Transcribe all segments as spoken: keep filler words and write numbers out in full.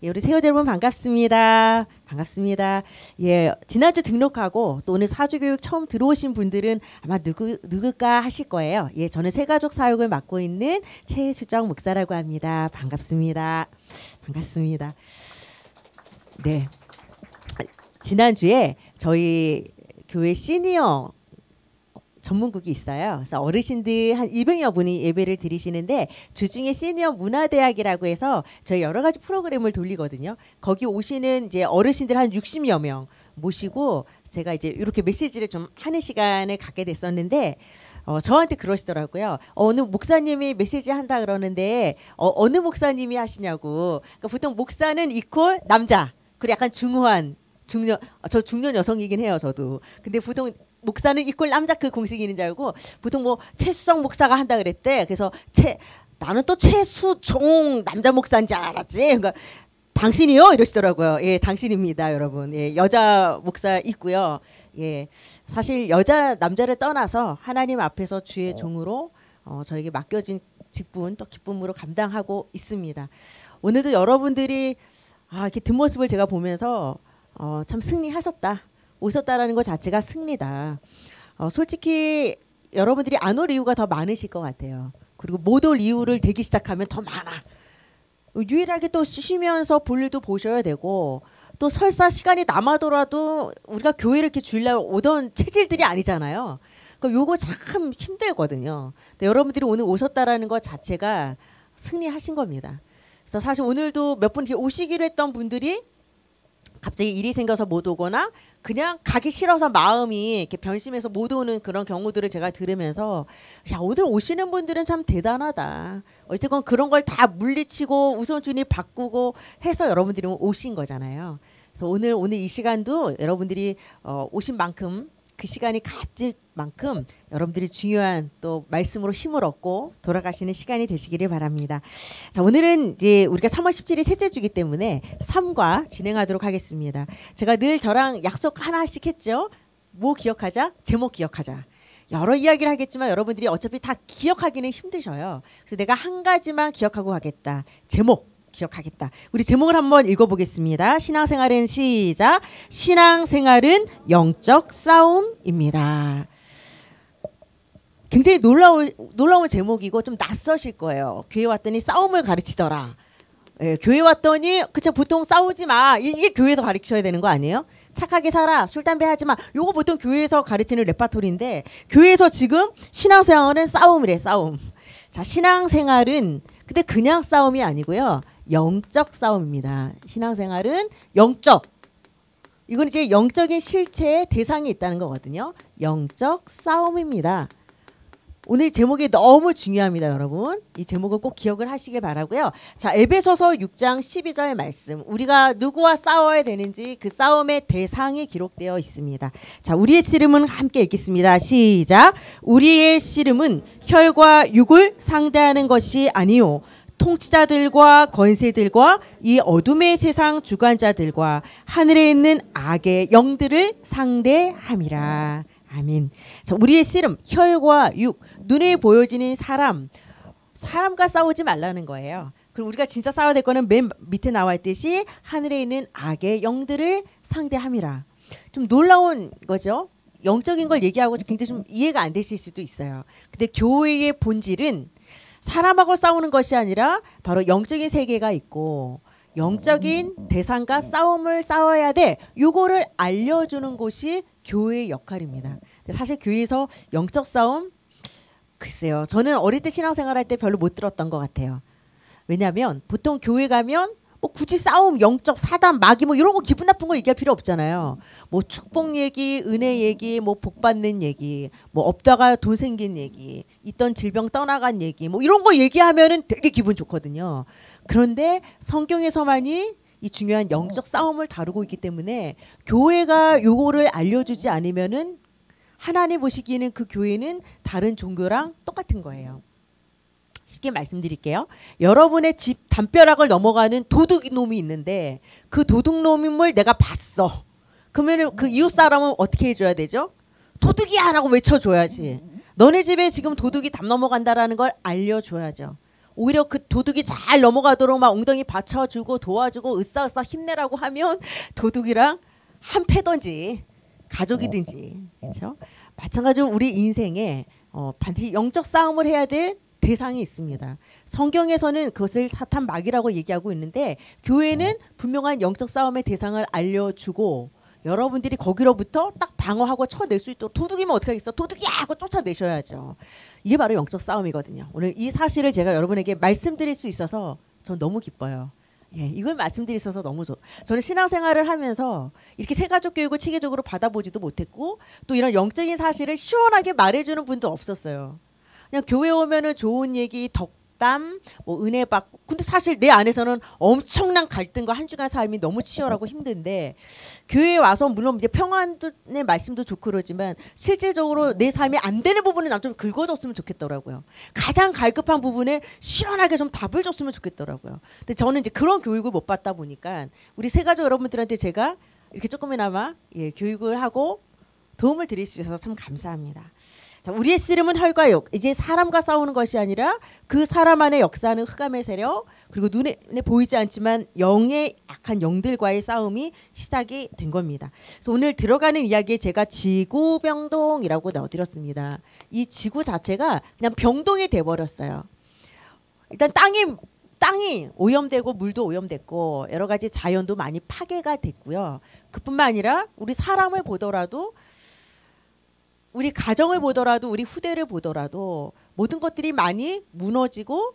예, 우리 세호자 여러분 반갑습니다. 반갑습니다. 예, 지난주 등록하고 또 오늘 사주교육 처음 들어오신 분들은 아마 누구, 누굴까 하실 거예요. 예, 저는 새가족 사역을 맡고 있는 최수정 목사라고 합니다. 반갑습니다. 반갑습니다. 네, 지난주에 저희 교회 시니어 전문국이 있어요. 그래서 어르신들 한 이백여 분이 예배를 드리시는데 주중에 시니어 문화대학이라고 해서 저희 여러 가지 프로그램을 돌리거든요. 거기 오시는 이제 어르신들 한 육십여 명 모시고 제가 이제 이렇게 메시지를 좀 하는 시간을 갖게 됐었는데 어, 저한테 그러시더라고요. 어, 어느 목사님이 메시지 한다 그러는데 어, 어느 목사님이 하시냐고. 그러니까 보통 목사는 이퀄 남자 그리고 약간 중후한 중년 저 중년 여성이긴 해요. 저도. 근데 보통 목사는 이퀄 남자 그 공식이 있는 줄 알고 보통 뭐 최수정 목사가 한다 그랬대. 그래서 최 나는 또 최수종 남자 목사인 줄 알았지. 그러니까 당신이요 이러시더라고요. 예, 당신입니다, 여러분. 예, 여자 목사 있고요. 예, 사실 여자 남자를 떠나서 하나님 앞에서 주의 종으로 어, 저에게 맡겨진 직분 또 기쁨으로 감당하고 있습니다. 오늘도 여러분들이 아, 이렇게 뒷모습을 제가 보면서 어, 참 승리하셨다. 오셨다라는 것 자체가 승리다. 어, 솔직히 여러분들이 안 올 이유가 더 많으실 것 같아요. 그리고 못 올 이유를 대기 시작하면 더 많아. 유일하게 또 쉬면서 볼 일도 보셔야 되고 또 설사 시간이 남아더라도 우리가 교회를 이렇게 주일날 오던 체질들이 아니잖아요. 그러니까 요거 참 힘들거든요. 근데 여러분들이 오늘 오셨다라는 것 자체가 승리하신 겁니다. 그래서 사실 오늘도 몇 분 오시기로 했던 분들이 갑자기 일이 생겨서 못 오거나 그냥 가기 싫어서 마음이 이렇게 변심해서 못 오는 그런 경우들을 제가 들으면서 야, 오늘 오시는 분들은 참 대단하다. 어쨌건 그런 걸 다 물리치고 우선순위 바꾸고 해서 여러분들이 오신 거잖아요. 그래서 오늘 오늘 이 시간도 여러분들이 어, 오신 만큼 그 시간이 값질 만큼 여러분들이 중요한 또 말씀으로 힘을 얻고 돌아가시는 시간이 되시기를 바랍니다. 자, 오늘은 이제 우리가 삼월 십칠일 셋째 주기 때문에 삼과 진행하도록 하겠습니다. 제가 늘 저랑 약속 하나씩 했죠. 뭐 기억하자? 제목 기억하자. 여러 이야기를 하겠지만 여러분들이 어차피 다 기억하기는 힘드셔요. 그래서 내가 한 가지만 기억하고 가겠다. 제목. 기억하겠다. 우리 제목을 한번 읽어보겠습니다. 신앙생활은 시작. 신앙생활은 영적 싸움입니다. 굉장히 놀라운 놀라운 제목이고 좀 낯서실 거예요. 교회 왔더니 싸움을 가르치더라. 예, 교회 왔더니 그쵸 보통 싸우지 마. 이게 교회에서 가르쳐야 되는 거 아니에요? 착하게 살아. 술 담배 하지 마. 요거 보통 교회에서 가르치는 레파토리인데 교회에서 지금 신앙생활은 싸움이래. 싸움. 자, 신앙생활은 근데 그냥 싸움이 아니고요. 영적 싸움입니다. 신앙생활은 영적. 이건 이제 영적인 실체의 대상이 있다는 거거든요. 영적 싸움입니다. 오늘 제목이 너무 중요합니다, 여러분. 이 제목을 꼭 기억을 하시길 바라고요. 자, 에베소서 육 장 십이 절 말씀. 우리가 누구와 싸워야 되는지 그 싸움의 대상이 기록되어 있습니다. 자, 우리의 씨름은 함께 읽겠습니다. 시작. 우리의 씨름은 혈과 육을 상대하는 것이 아니요 통치자들과 권세들과 이 어둠의 세상 주관자들과 하늘에 있는 악의 영들을 상대함이라. 아멘. 자, 우리의 씨름, 혈과 육, 눈에 보여지는 사람, 사람과 싸우지 말라는 거예요. 그리고 우리가 진짜 싸워야 될 거는 맨 밑에 나와 있듯이 하늘에 있는 악의 영들을 상대함이라. 좀 놀라운 거죠. 영적인 걸 얘기하고 굉장히 좀 이해가 안 되실 수도 있어요. 근데 교회의 본질은 사람하고 싸우는 것이 아니라 바로 영적인 세계가 있고 영적인 대상과 싸움을 싸워야 돼. 요거를 알려주는 곳이 교회의 역할입니다. 근데 사실 교회에서 영적 싸움 글쎄요. 저는 어릴 때 신앙생활할 때 별로 못 들었던 것 같아요. 왜냐하면 보통 교회 가면 뭐 굳이 싸움, 영적 사단, 마귀 뭐 이런 거 기분 나쁜 거 얘기할 필요 없잖아요. 뭐 축복 얘기, 은혜 얘기, 뭐 복 받는 얘기, 뭐 없다가 돈 생긴 얘기, 있던 질병 떠나간 얘기, 뭐 이런 거 얘기하면은 되게 기분 좋거든요. 그런데 성경에서만이 이 중요한 영적 싸움을 다루고 있기 때문에 교회가 요거를 알려주지 않으면은 하나님 보시기에는 그 교회는 다른 종교랑 똑같은 거예요. 쉽게 말씀드릴게요. 여러분의 집 담벼락을 넘어가는 도둑놈이 있는데 그 도둑놈을 내가 봤어. 그러면 그 이웃 사람은 어떻게 해줘야 되죠? 도둑이야 라고 외쳐줘야지. 너네 집에 지금 도둑이 담 넘어간다라는 걸 알려줘야죠. 오히려 그 도둑이 잘 넘어가도록 막 엉덩이 받쳐주고 도와주고 으쌰으쌰 힘내라고 하면 도둑이랑 한패든지 가족이든지 그렇죠? 마찬가지로 우리 인생에 어, 반드시 영적 싸움을 해야 될 대상이 있습니다. 성경에서는 그것을 사탄 마귀라고 얘기하고 있는데 교회는 분명한 영적 싸움의 대상을 알려주고 여러분들이 거기로부터 딱 방어하고 쳐낼 수 있도록 도둑이면 어떻게 하겠어? 도둑이야! 하고 쫓아내셔야죠. 이게 바로 영적 싸움이거든요. 오늘 이 사실을 제가 여러분에게 말씀드릴 수 있어서 전 너무 기뻐요. 예, 이걸 말씀드릴 수 있어서 너무 좋. 저는 신앙생활을 하면서 이렇게 세가족 교육을 체계적으로 받아보지도 못했고 또 이런 영적인 사실을 시원하게 말해주는 분도 없었어요. 그냥 교회 오면은 좋은 얘기, 덕담, 뭐 은혜 받고. 근데 사실 내 안에서는 엄청난 갈등과 한 주간 삶이 너무 치열하고 힘든데 교회에 와서 물론 이제 평안의 말씀도 좋고 그러지만 실질적으로 내 삶이 안 되는 부분은 난 좀 긁어줬으면 좋겠더라고요. 가장 갈급한 부분에 시원하게 좀 답을 줬으면 좋겠더라고요. 근데 저는 이제 그런 교육을 못 받다 보니까 우리 세가족 여러분들한테 제가 이렇게 조금이나마 예, 교육을 하고 도움을 드릴 수 있어서 참 감사합니다. 자, 우리의 씨름은 혈과 육. 이제 사람과 싸우는 것이 아니라 그 사람 안에 역사하는 흑암의 세력 그리고 눈에 보이지 않지만 영의 약한 영들과의 싸움이 시작이 된 겁니다. 그래서 오늘 들어가는 이야기에 제가 지구병동이라고 넣어드렸습니다. 이 지구 자체가 그냥 병동이 돼버렸어요. 일단 땅이 땅이 오염되고 물도 오염됐고 여러 가지 자연도 많이 파괴가 됐고요. 그뿐만 아니라 우리 사람을 보더라도 우리 가정을 보더라도 우리 후대를 보더라도 모든 것들이 많이 무너지고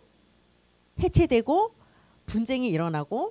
해체되고 분쟁이 일어나고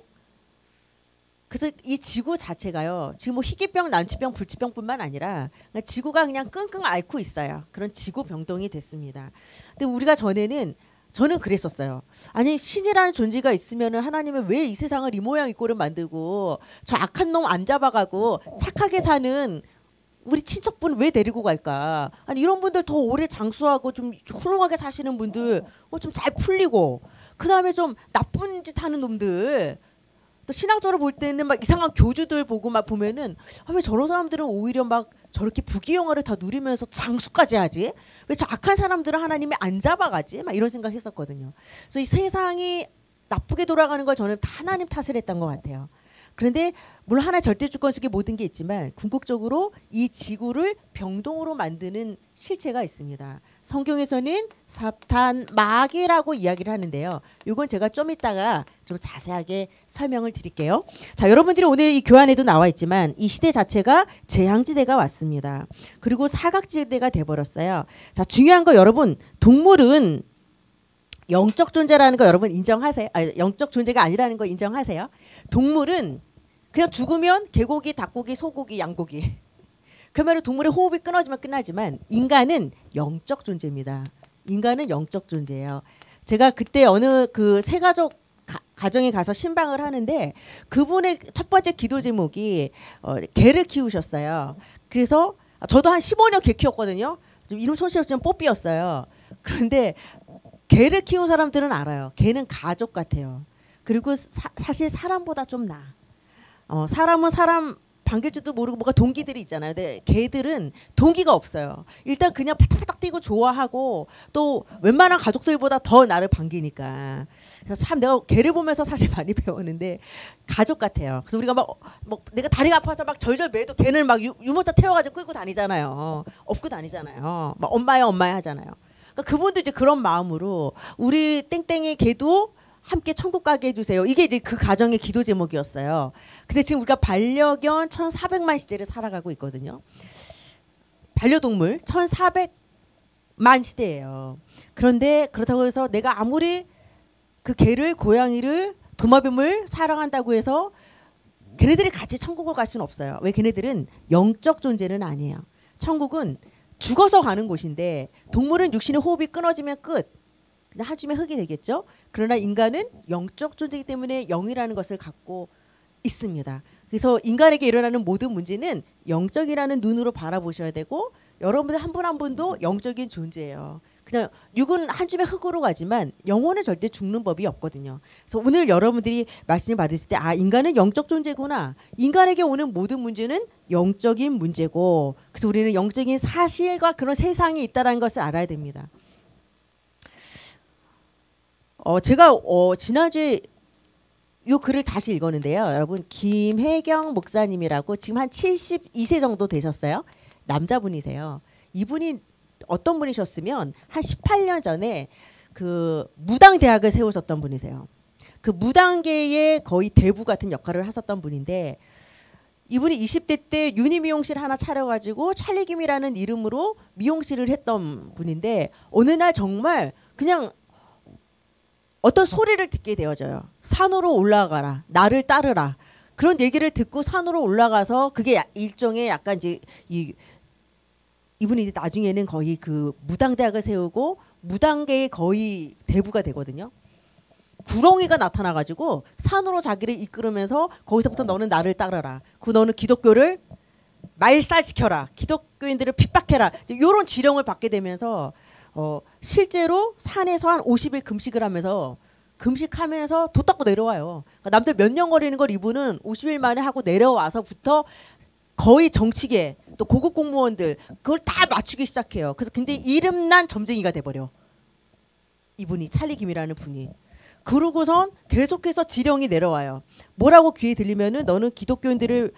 그래서 이 지구 자체가요. 지금 뭐 희귀병, 난치병, 불치병뿐만 아니라 지구가 그냥 끙끙 앓고 있어요. 그런 지구 병동이 됐습니다. 근데 우리가 전에는 저는 그랬었어요. 아니 신이라는 존재가 있으면은 하나님은 왜 이 세상을 이 모양 이 꼴을 만들고 저 악한 놈 안 잡아가고 착하게 사는 우리 친척분 왜 데리고 갈까? 아니 이런 분들 더 오래 장수하고 좀 훌륭하게 사시는 분들 뭐 좀 잘 풀리고 그 다음에 좀 나쁜 짓 하는 놈들 또 신학적으로 볼 때는 막 이상한 교주들 보고 막 보면은 아, 왜 저런 사람들은 오히려 막 저렇게 부귀영화를 다 누리면서 장수까지 하지? 왜 저 악한 사람들은 하나님이 안 잡아가지? 막 이런 생각했었거든요. 그래서 이 세상이 나쁘게 돌아가는 걸 저는 다 하나님 탓을 했던 것 같아요. 그런데 물론 하나 절대 주권 속에 모든 게 있지만 궁극적으로 이 지구를 병동으로 만드는 실체가 있습니다. 성경에서는 사탄 마귀라고 이야기를 하는데요. 이건 제가 좀 이따가 좀 자세하게 설명을 드릴게요. 자, 여러분들이 오늘 이 교환에도 나와 있지만 이 시대 자체가 재앙지대가 왔습니다. 그리고 사각지대가 돼버렸어요. 자, 중요한 거 여러분 동물은 영적 존재라는 거 여러분 인정하세요? 아, 영적 존재가 아니라는 거 인정하세요? 동물은 그냥 죽으면 개고기, 닭고기, 소고기, 양고기. 그러면 동물의 호흡이 끊어지면 끝나지만 인간은 영적 존재입니다. 인간은 영적 존재예요. 제가 그때 어느 그 세가족 가, 가정에 가서 신방을 하는데 그분의 첫 번째 기도 제목이 어, 개를 키우셨어요. 그래서 저도 한 십오 년 개 키웠거든요. 좀 이름 손실없지만 뽀삐였어요. 그런데 개를 키운 사람들은 알아요. 개는 가족 같아요. 그리고 사, 사실 사람보다 좀 나아. 어, 사람은 사람 반길 줄도 모르고 뭔가 동기들이 있잖아요. 근데 개들은 동기가 없어요. 일단 그냥 파닥파닥 뛰고 좋아하고 또 웬만한 가족들보다 더 나를 반기니까. 그래서 참 내가 개를 보면서 사실 많이 배웠는데 가족 같아요. 그래서 우리가 막, 막 내가 다리가 아파서 막 절절 매도 개는 막 유, 유모차 태워가지고 끌고 다니잖아요. 업고 다니잖아요. 막 엄마야 엄마야 하잖아요. 그러니까 그분도 이제 그런 마음으로 우리 땡땡이 개도 함께 천국 가게 해주세요. 이게 이제 그 가정의 기도 제목이었어요. 근데 지금 우리가 반려견 천사백만 시대를 살아가고 있거든요. 반려동물 천사백만 시대예요. 그런데 그렇다고 해서 내가 아무리 그 개를 고양이를 도마뱀을 사랑한다고 해서 걔네들이 같이 천국을 갈 수는 없어요. 왜? 걔네들은 영적 존재는 아니에요. 천국은 죽어서 가는 곳인데 동물은 육신의 호흡이 끊어지면 끝. 그냥 한 줌의 흙이 되겠죠. 그러나 인간은 영적 존재이기 때문에 영이라는 것을 갖고 있습니다. 그래서 인간에게 일어나는 모든 문제는 영적이라는 눈으로 바라보셔야 되고 여러분들 한 분 한 분도 영적인 존재예요. 그냥 육은 한 줌의 흙으로 가지만 영혼은 절대 죽는 법이 없거든요. 그래서 오늘 여러분들이 말씀을 받으실 때 아, 인간은 영적 존재구나. 인간에게 오는 모든 문제는 영적인 문제고 그래서 우리는 영적인 사실과 그런 세상이 있다는 것을 알아야 됩니다. 어, 제가 어, 지난주에 요 글을 다시 읽었는데요. 여러분 김혜경 목사님이라고 지금 한 칠십이 세 정도 되셨어요. 남자분이세요. 이분이 어떤 분이셨으면 한 십팔 년 전에 그 무당 대학을 세우셨던 분이세요. 그 무당계의 거의 대부 같은 역할을 하셨던 분인데 이분이 이십 대 때 유니 미용실 하나 차려가지고 찰리김이라는 이름으로 미용실을 했던 분인데 어느 날 정말 그냥 어떤 소리를 듣게 되어져요. 산으로 올라가라. 나를 따르라. 그런 얘기를 듣고 산으로 올라가서 그게 일종의 약간 이제 이 이분이 이제 나중에는 거의 그 무당대학을 세우고 무당계의 거의 대부가 되거든요. 구렁이가 나타나가지고 산으로 자기를 이끌으면서 거기서부터 너는 나를 따르라. 그 너는 기독교를 말살시켜라. 기독교인들을 핍박해라. 이런 지령을 받게 되면서 어, 실제로 산에서 한 오십 일 금식을 하면서 금식하면서 도 닦고 내려와요. 그러니까 남들 몇 년 걸리는 걸 이분은 오십 일 만에 하고 내려와서부터 거의 정치계 또 고급 공무원들 그걸 다 맞추기 시작해요. 그래서 굉장히 이름난 점쟁이가 돼버려. 이분이 찰리김이라는 분이. 그러고선 계속해서 지령이 내려와요. 뭐라고 귀에 들리면은 너는 기독교인들을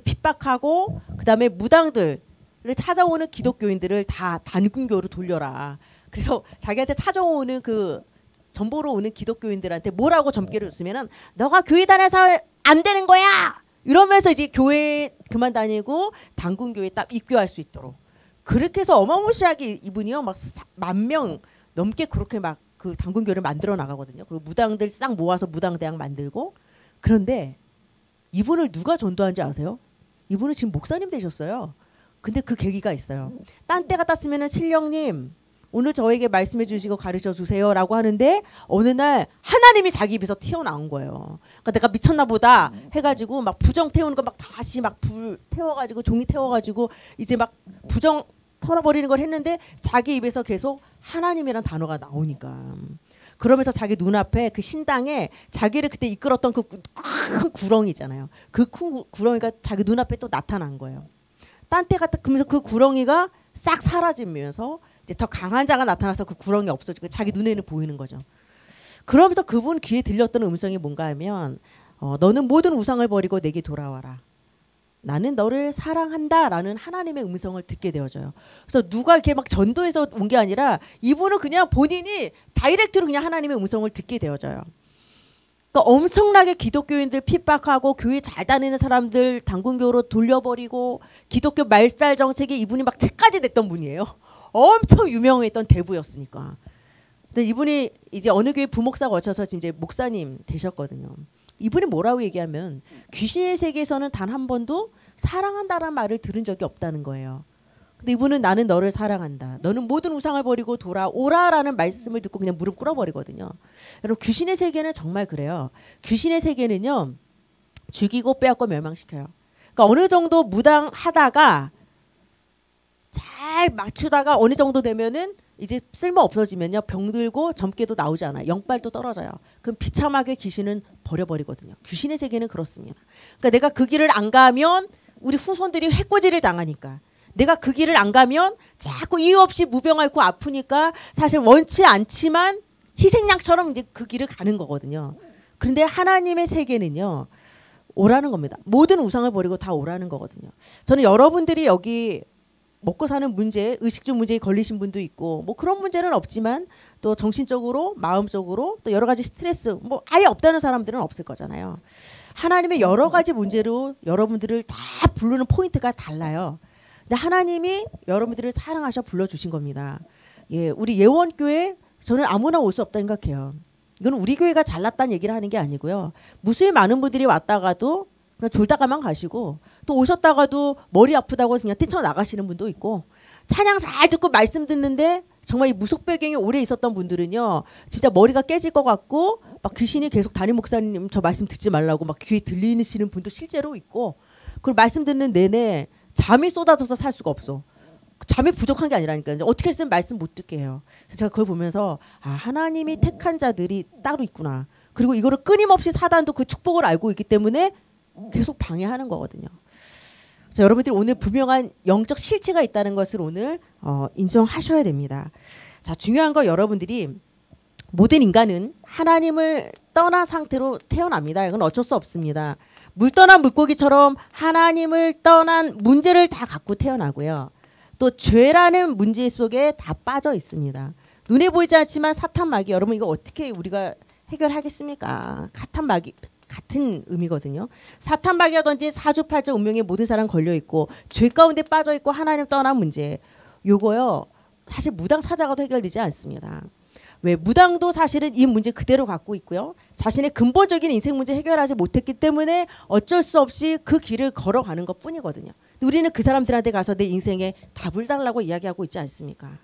핍박하고 그다음에 무당들을 찾아오는 기독교인들을 다 단군교로 돌려라. 그래서 자기한테 찾아오는 그 전보로 오는 기독교인들한테 뭐라고 점괘를 줬으면은 너가 교회 다녀서 안 되는 거야. 이러면서 이제 교회 그만 다니고 단군교에 딱 입교할 수 있도록. 그렇게 해서 어마무시하게 이분이요 막 만 명 넘게 그렇게 막 그 단군교를 만들어 나가거든요. 그리고 무당들 싹 모아서 무당대학 만들고. 그런데 이분을 누가 전도한지 아세요? 이분은 지금 목사님 되셨어요. 근데 그 계기가 있어요. 딴 때 같았으면은 신령님 오늘 저에게 말씀해 주시고 가르쳐 주세요라고 하는데 어느 날 하나님이 자기 입에서 튀어나온 거예요. 그러니까 내가 미쳤나 보다 해가지고 막 부정 태우는 거 막 다시 막 불 태워가지고 종이 태워가지고 이제 막 부정 털어버리는 걸 했는데 자기 입에서 계속 하나님이란 단어가 나오니까 그러면서 자기 눈앞에 그 신당에 자기를 그때 이끌었던 그 큰 구렁이 있잖아요. 그 큰 구렁이가 자기 눈앞에 또 나타난 거예요. 딴 때 같다 그러면서 그 구렁이가 싹 사라지면서 이제 더 강한 자가 나타나서 그 구렁이 없어지고 자기 눈에는 보이는 거죠. 그러면서 그분 귀에 들렸던 음성이 뭔가 하면 어, 너는 모든 우상을 버리고 내게 돌아와라. 나는 너를 사랑한다라는 하나님의 음성을 듣게 되어져요. 그래서 누가 이렇게 막 전도해서 온 게 아니라 이분은 그냥 본인이 다이렉트로 그냥 하나님의 음성을 듣게 되어져요. 그러니까 엄청나게 기독교인들 핍박하고 교회 잘 다니는 사람들 단군교로 돌려버리고 기독교 말살 정책에 이분이 막 책까지 냈던 분이에요. 엄청 유명했던 대부였으니까. 근데 이분이 이제 어느 교회 부목사 거쳐서 이제 목사님 되셨거든요. 이분이 뭐라고 얘기하면 귀신의 세계에서는 단 한 번도 사랑한다라는 말을 들은 적이 없다는 거예요. 근데 이분은 나는 너를 사랑한다. 너는 모든 우상을 버리고 돌아오라라는 말씀을 듣고 그냥 무릎 꿇어버리거든요. 여러분 귀신의 세계는 정말 그래요. 귀신의 세계는요. 죽이고 빼앗고 멸망시켜요. 그러니까 어느 정도 무당하다가 잘 맞추다가 어느 정도 되면은 이제 쓸모 없어지면요. 병들고 젊게도 나오지 않아요. 영빨도 떨어져요. 그럼 비참하게 귀신은 버려버리거든요. 귀신의 세계는 그렇습니다. 그러니까 내가 그 길을 안 가면 우리 후손들이 해코지를 당하니까 내가 그 길을 안 가면 자꾸 이유 없이 무병하고 아프니까 사실 원치 않지만 희생양처럼 이제 그 길을 가는 거거든요. 그런데 하나님의 세계는요. 오라는 겁니다. 모든 우상을 버리고 다 오라는 거거든요. 저는 여러분들이 여기 먹고 사는 문제, 의식주 문제에 걸리신 분도 있고 뭐 그런 문제는 없지만 또 정신적으로, 마음적으로 또 여러 가지 스트레스 뭐 아예 없다는 사람들은 없을 거잖아요. 하나님의 여러 가지 문제로 여러분들을 다 부르는 포인트가 달라요. 근데 하나님이 여러분들을 사랑하셔 불러주신 겁니다. 예, 우리 예원교회 저는 아무나 올 수 없다고 생각해요. 이건 우리 교회가 잘났다는 얘기를 하는 게 아니고요. 무수히 많은 분들이 왔다가도 그냥 졸다가만 가시고 또 오셨다가도 머리 아프다고 그냥 뛰쳐나가시는 분도 있고 찬양 잘 듣고 말씀 듣는데 정말 이 무속 배경이 오래 있었던 분들은요. 진짜 머리가 깨질 것 같고 막 귀신이 계속 담임 목사님 저 말씀 듣지 말라고 막 귀에 들리시는 분도 실제로 있고 그리고 말씀 듣는 내내 잠이 쏟아져서 살 수가 없어. 잠이 부족한 게 아니라니까요. 어떻게 해서든 말씀 못 듣게 해요. 그래서 제가 그걸 보면서 아 하나님이 택한 자들이 따로 있구나. 그리고 이거를 끊임없이 사단도 그 축복을 알고 있기 때문에 계속 방해하는 거거든요. 그래서 여러분들이 오늘 분명한 영적 실체가 있다는 것을 오늘 어, 인정하셔야 됩니다. 자 중요한 건 여러분들이 모든 인간은 하나님을 떠난 상태로 태어납니다. 이건 어쩔 수 없습니다. 물 떠난 물고기처럼 하나님을 떠난 문제를 다 갖고 태어나고요. 또 죄라는 문제 속에 다 빠져 있습니다. 눈에 보이지 않지만 사탄 마귀, 여러분 이거 어떻게 우리가 해결하겠습니까? 사탄 마귀 같은 의미거든요. 사탄 마귀가 던진 사주팔자 운명에 모든 사람 걸려 있고 죄 가운데 빠져 있고 하나님 떠난 문제, 요거요 사실 무당 찾아가도 해결되지 않습니다. 왜? 무당도 사실은 이 문제 그대로 갖고 있고요. 자신의 근본적인 인생 문제 해결하지 못했기 때문에 어쩔 수 없이 그 길을 걸어가는 것 뿐이거든요. 우리는 그 사람들한테 가서 내 인생에 답을 달라고 이야기하고 있지 않습니까?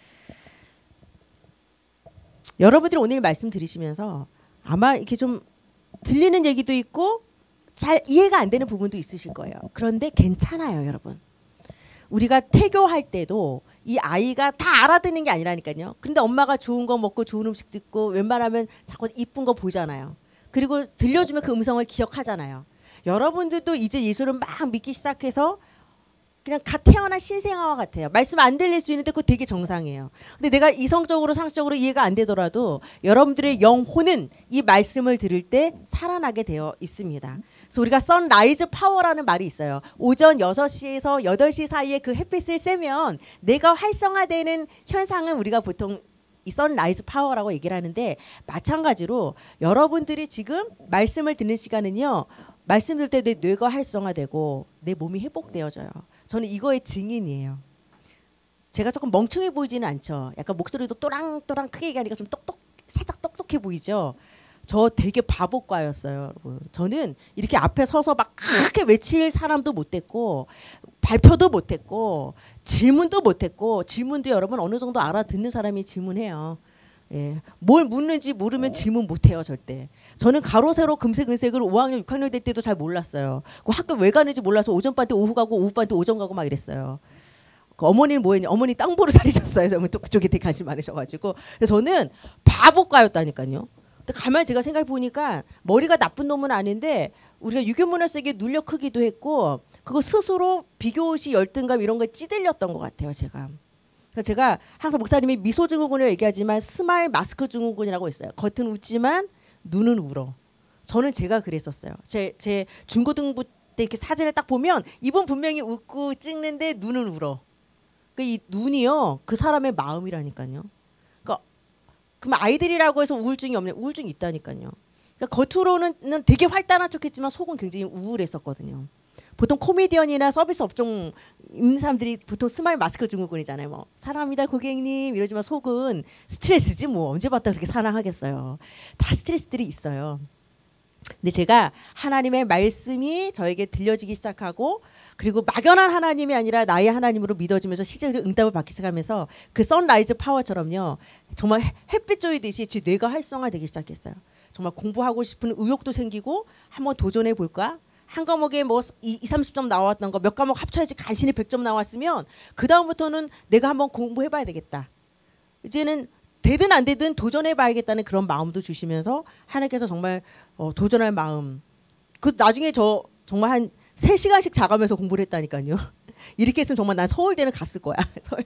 여러분들이 오늘 말씀 들으시면서 아마 이렇게 좀 들리는 얘기도 있고 잘 이해가 안 되는 부분도 있으실 거예요. 그런데 괜찮아요, 여러분. 우리가 태교할 때도 이 아이가 다 알아듣는 게 아니라니까요. 그런데 엄마가 좋은 거 먹고 좋은 음식 듣고 웬만하면 자꾸 이쁜 거 보잖아요. 그리고 들려주면 그 음성을 기억하잖아요. 여러분들도 이제 예수를 막 믿기 시작해서 그냥 갓 태어난 신생아와 같아요. 말씀 안 들릴 수 있는데 그거 되게 정상이에요. 근데 내가 이성적으로 상식적으로 이해가 안 되더라도 여러분들의 영혼은 이 말씀을 들을 때 살아나게 되어 있습니다. 그래서 우리가 선라이즈 파워라는 말이 있어요. 오전 여섯 시에서 여덟 시 사이에 그 햇빛을 쐬면 내가 활성화되는 현상은 우리가 보통 이 선라이즈 파워라고 얘기를 하는데, 마찬가지로 여러분들이 지금 말씀을 듣는 시간은요, 말씀 들을 때 내 뇌가 활성화되고 내 몸이 회복되어져요. 저는 이거의 증인이에요. 제가 조금 멍청해 보이지는 않죠. 약간 목소리도 또랑또랑 크게 얘기하니까 좀 똑똑 살짝 똑똑해 보이죠. 저 되게 바보과였어요, 여러분. 저는 이렇게 앞에 서서 막 크게 외칠 사람도 못했고 발표도 못했고 질문도 못했고, 질문도 여러분 어느 정도 알아듣는 사람이 질문해요. 예. 뭘 묻는지 모르면 질문 못해요, 절대. 저는 가로 세로 금색 은색을 오 학년 육 학년 될 때도 잘 몰랐어요. 그 학교 왜 가는지 몰라서 오전반 때 오후 가고 오후반 때 오전 가고 막 이랬어요. 그 어머니는 뭐였냐, 어머니 땅 보러 다니셨어요. 저는 또 그쪽에 되게 관심 많으셔가지고. 그래서 저는 바보과였다니까요. 근데 가만히 제가 생각해 보니까 머리가 나쁜 놈은 아닌데 우리가 유교문화색에 눌려 크기도 했고, 그거 스스로 비교시 열등감 이런 거에 찌들렸던 것 같아요, 제가. 그래서 제가 항상 목사님이 미소 증후군을 얘기하지만 스마일 마스크 증후군이라고 있어요. 겉은 웃지만 눈은 울어. 저는 제가 그랬었어요. 제, 제 중고등부 때 이렇게 사진을 딱 보면 이분 분명히 웃고 찍는데 눈은 울어. 그 이 눈이요, 그 사람의 마음이라니까요. 그러니까 그럼 아이들이라고 해서 우울증이 없냐? 우울증이 있다니까요. 그러니까 겉으로는 되게 활달한 척했지만 속은 굉장히 우울했었거든요. 보통 코미디언이나 서비스 업종 있는 사람들이 보통 스마일 마스크 증후군이잖아요. 뭐 사랑합니다 고객님 이러지만 속은 스트레스지 뭐, 언제 봤다 그렇게 사랑하겠어요. 다 스트레스들이 있어요. 근데 제가 하나님의 말씀이 저에게 들려지기 시작하고, 그리고 막연한 하나님이 아니라 나의 하나님으로 믿어지면서 실제로 응답을 받기 시작하면서 그 선라이즈 파워처럼요, 정말 햇빛 쬐듯이 제 뇌가 활성화되기 시작했어요. 정말 공부하고 싶은 의욕도 생기고 한번 도전해 볼까? 한 과목에 뭐 이십, 삼십 점 나왔던 거 몇 과목 합쳐야지 간신히 백 점 나왔으면 그 다음부터는 내가 한번 공부해봐야 되겠다. 이제는 되든 안 되든 도전해봐야겠다는 그런 마음도 주시면서 하나님께서 정말 어, 도전할 마음. 그 나중에 저 정말 한 세 시간씩 자가면서 공부를 했다니까요. 이렇게 했으면 정말 난 서울대는 갔을 거야.